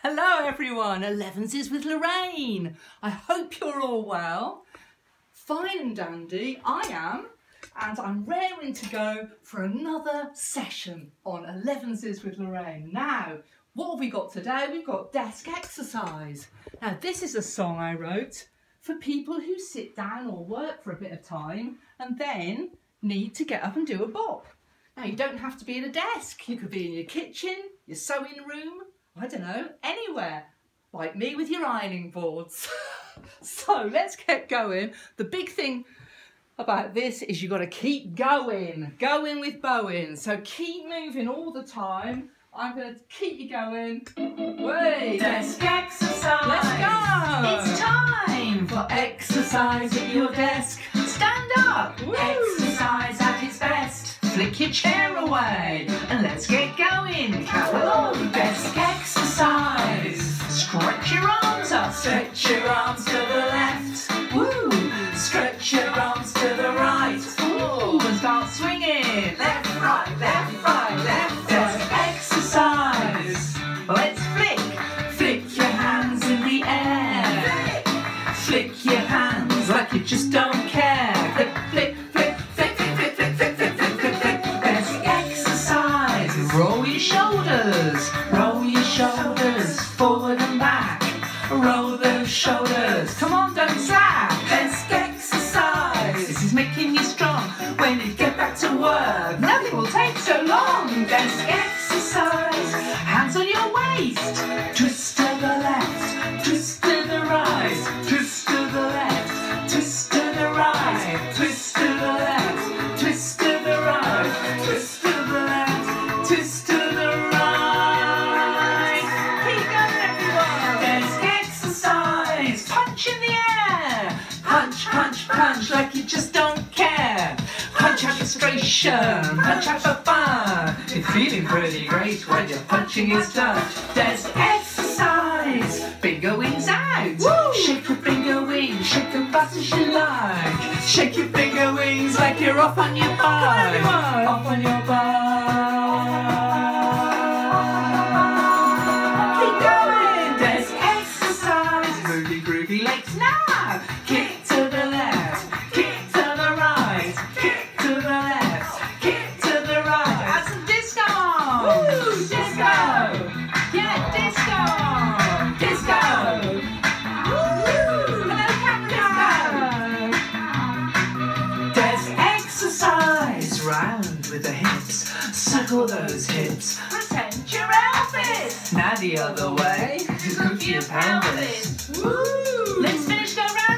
Hello everyone, Elevenses with Lorraine. I hope you're all well. Fine and dandy, I am, and I'm raring to go for another session on Elevenses with Lorraine. Now, what have we got today? We've got desk exercise. Now, this is a song I wrote for people who sit down or work for a bit of time and then need to get up and do a bop. Now, you don't have to be at a desk. You could be in your kitchen, your sewing room, I don't know, anywhere, like me with your ironing boards. So let's get going. The big thing about this is you've got to keep going with Bowen. So keep moving all the time. I'm going to keep you going. Wait. Desk exercise. Let's go. It's time for exercise at your desk. Stand up. Woo. Exercise at its best. Flick your chair away and let's get going. Come along, desk exercise. Stretch your arms up, stretch your arms to the left. Woo! Stretch your arms to the right. Ooh, and start swinging. Left, right, left, right, left. Desk exercise. Let's flick your hands in the air. Flick your hands like you just don't care. Flick, flick, flick, flick, flick, flick, flick, flick, flick, flick, flick. Desk exercise. Roll your shoulders forward and back. Roll those shoulders. Come on, don't slack. Desk exercise. This is making you strong when you get back to work. Nothing will take so long. Desk exercise. Hands on your waist. Twist to the left. Twist to the right. Twist to the left. Twist to the right. Twist to the left. Twist to the right. Twist to the left. Twist to the right. Keep going, everyone. Desk exercise. Punch in the air. Punch, punch, punch like you just don't care. Punch out frustration. Punch out for fun. You're feeling pretty great when your punching is done. Desk exercise. Finger wings out. Woo. Shake your finger wings. Shake them fast as you like. Shake your finger wings like you're off on your bike. Off on your bike. Keep going. Desk exercise. Move your groovy legs now. Kick to the left. Kick to the right. Kick to the left. Kick to the right. Add some disco. Woo! Disco. Yeah, disco. Disco. Woo! Hello, camera. Desk exercise. Round with the hips. Circle those hips. Pretend you're Elvis. Now the other way. Just go to your pelvis. Woo! Let's finish the round.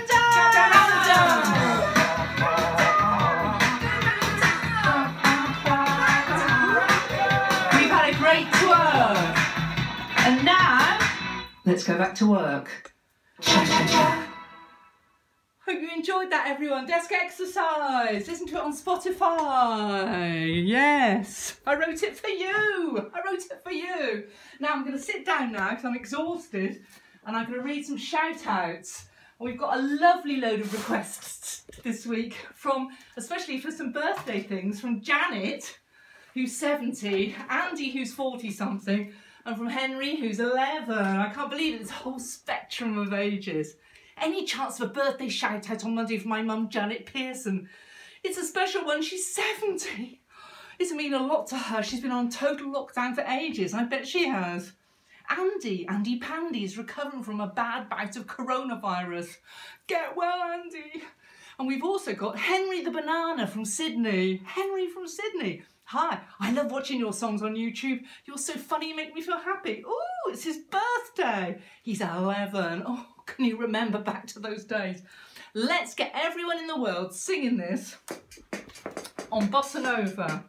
We've had a great twerk. And now, let's go back to work. Cha-cha-cha. Hope you enjoyed that, everyone. Desk exercise. Listen to it on Spotify. Yes, I wrote it for you. I wrote it for you. Now I'm going to sit down now because I'm exhausted and I'm going to read some shout outs. We've got a lovely load of requests this week from, especially for some birthday things, from Janet, who's 70, Andy, who's 40 something, and from Henry, who's 11. I can't believe it, this whole spectrum of ages. Any chance of a birthday shout out on Monday for my mum, Janet Pearson? It's a special one, she's 70. It's mean a lot to her. She's been on total lockdown for ages, I bet she has. Andy Pandy is recovering from a bad bout of coronavirus. Get well, Andy. And we've also got Henry the Banana from Sydney. Henry from Sydney. Hi, I love watching your songs on YouTube. You're so funny, you make me feel happy. Oh, it's his birthday. He's 11. Oh, can you remember back to those days? Let's get everyone in the world singing this on Bossa Nova.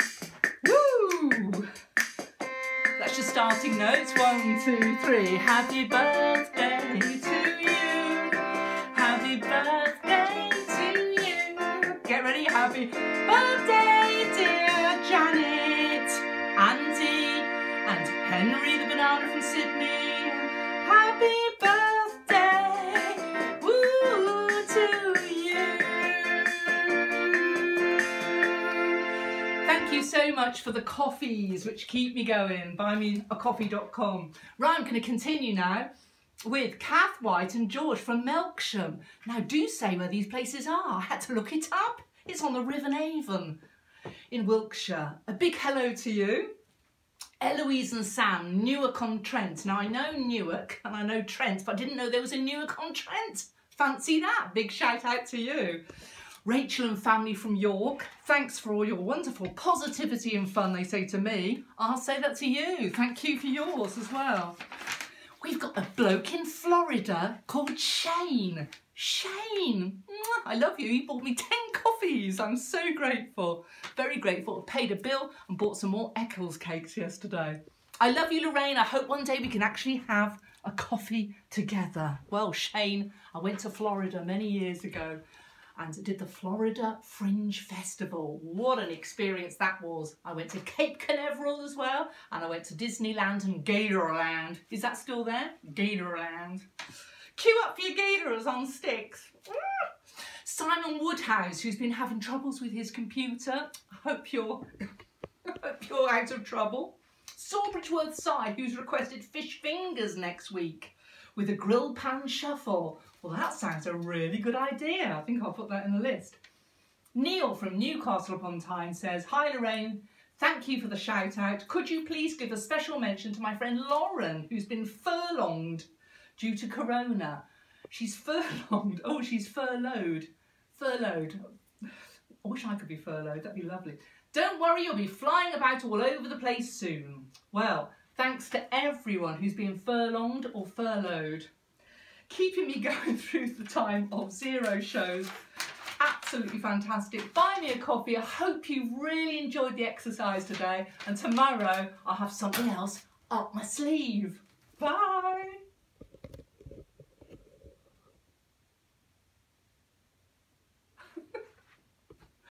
Woo! That's your starting notes. 1, 2, 3. Happy birthday to you. Happy birthday to you. Get ready. Happy birthday, dear Janet, Andy, and Henry the Banana from Sydney. Happy birthday, woo, to you. Thank you you so much for the coffees which keep me going. Buymeacoffee.com. Right, I'm going to continue now with Kath White and George from Melksham. Now do say where these places are. I had to look it up. It's on the River Avon in Wiltshire. A big hello to you. Eloise and Sam, Newark-on-Trent. Now I know Newark and I know Trent, but I didn't know there was a Newark-on-Trent. Fancy that. Big shout out to you. Rachel and family from York, thanks for all your wonderful positivity and fun, they say to me. I'll say that to you. Thank you for yours as well. We've got a bloke in Florida called Shane. Shane, I love you. He bought me 10 coffees. I'm so grateful. Very grateful. I paid a bill and bought some more Eccles cakes yesterday. I love you, Lorraine. I hope one day we can actually have a coffee together. Well, Shane, I went to Florida many years ago and did the Florida Fringe Festival. What an experience that was. I went to Cape Canaveral as well, and I went to Disneyland and Gatorland. Is that still there? Gatorland. Queue up for your gators on sticks. Simon Woodhouse, who's been having troubles with his computer. I hope you're out of trouble. Sawbridgeworth Si, who's requested fish fingers next week with a grill pan shuffle. Well, that sounds a really good idea. I think I'll put that in the list. Neil from Newcastle upon Tyne says, hi Lorraine, thank you for the shout out. Could you please give a special mention to my friend Lauren, who's been furlonged due to corona? She's furlonged. Oh, she's furloughed. Furloughed. I wish I could be furloughed. That'd be lovely. Don't worry, you'll be flying about all over the place soon. Well, thanks to everyone who's been furlonged or furloughed. Keeping me going through the time of 0 shows. Absolutely fantastic. Buy me a coffee. I hope you really enjoyed the exercise today. And tomorrow I'll have something else up my sleeve. Bye.